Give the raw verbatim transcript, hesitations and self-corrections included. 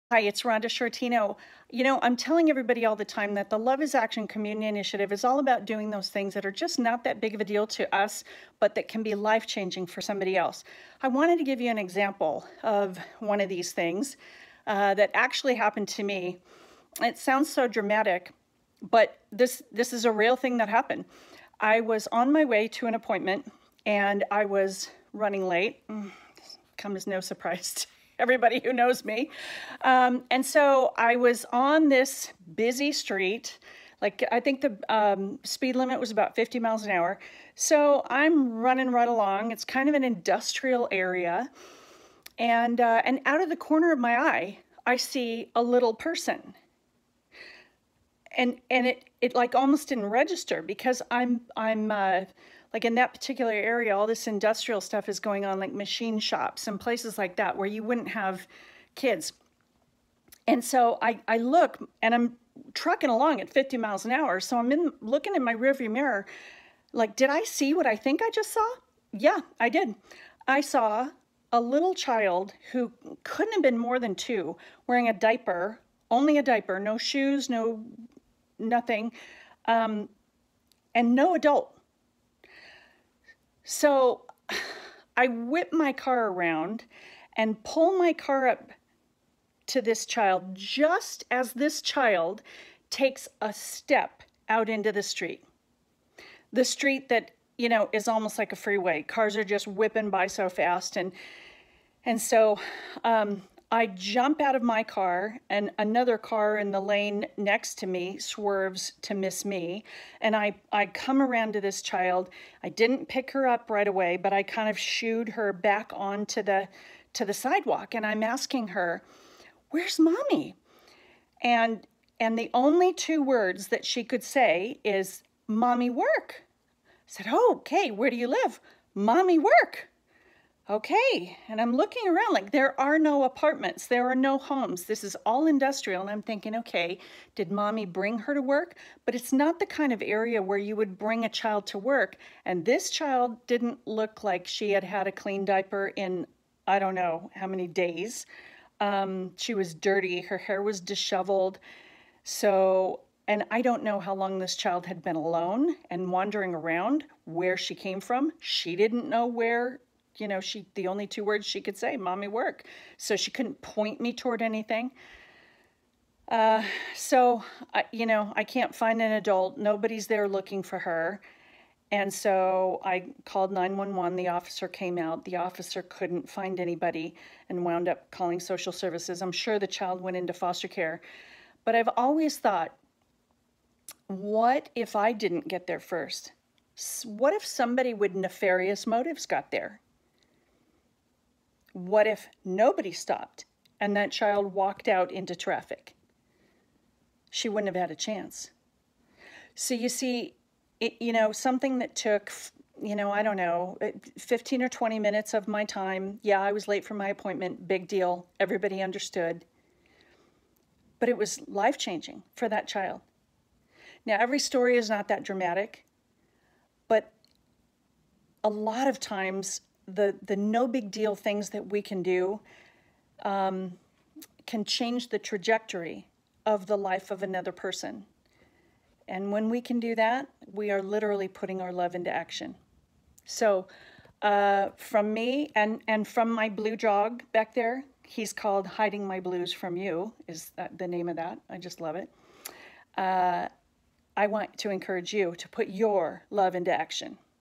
Hi, it's Rhonda Sciortino. You know, I'm telling everybody all the time that the Love is Action Community Initiative is all about doing those things that are just not that big of a deal to us, but that can be life-changing for somebody else. I wanted to give you an example of one of these things uh, that actually happened to me. It sounds so dramatic, but this, this is a real thing that happened. I was on my way to an appointment and I was running late. Come as no surprise to everybody who knows me. Um, and so I was on this busy street, like I think the um, speed limit was about fifty miles an hour. So I'm running right along. It's kind of an industrial area. And, uh, and out of the corner of my eye, I see a little person. And, and it, it like almost didn't register because I'm, I'm, uh, like in that particular area, all this industrial stuff is going on, like machine shops and places like that where you wouldn't have kids. And so I, I look and I'm trucking along at fifty miles an hour. So I'm in, looking in my rearview mirror, like, did I see what I think I just saw? Yeah, I did. I saw a little child who couldn't have been more than two, wearing a diaper, only a diaper, no shoes, no nothing, um, and no adult. So I whip my car around and pull my car up to this child just as this child takes a step out into the street. The street that, you know, is almost like a freeway. Cars are just whipping by so fast. And, and so um, I jump out of my car and another car in the lane next to me swerves to miss me. And I, I come around to this child. I didn't pick her up right away, but I kind of shooed her back onto the, to the sidewalk. And I'm asking her, "Where's mommy?" And, and the only two words that she could say is, "Mommy work." I said, "Oh, okay, where do you live?" "Mommy work." Okay, and I'm looking around like there are no apartments, there are no homes. This is all industrial, and I'm thinking, okay, did mommy bring her to work? But it's not the kind of area where you would bring a child to work. And this child didn't look like she had had a clean diaper in, I don't know how many days. Um, she was dirty, her hair was disheveled. So, and I don't know how long this child had been alone and wandering around, where she came from. She didn't know where. You know, she, the only two words she could say, "Mommy work." So she couldn't point me toward anything. Uh, so, I, you know, I can't find an adult. Nobody's there looking for her. And so I called nine one one. The officer came out. The officer couldn't find anybody and wound up calling social services. I'm sure the child went into foster care. But I've always thought, what if I didn't get there first? What if somebody with nefarious motives got there? What if nobody stopped and that child walked out into traffic? She wouldn't have had a chance. So you see, it, you know, something that took, you know, I don't know, fifteen or twenty minutes of my time. Yeah, I was late for my appointment. Big deal. Everybody understood. But it was life-changing for that child. Now, every story is not that dramatic, but a lot of times the, the no big deal things that we can do um, can change the trajectory of the life of another person. And when we can do that, we are literally putting our love into action. So uh, from me and, and from my blue dog back there, he's called Hiding My Blues From You, is that the name of that. I just love it. Uh, I want to encourage you to put your love into action.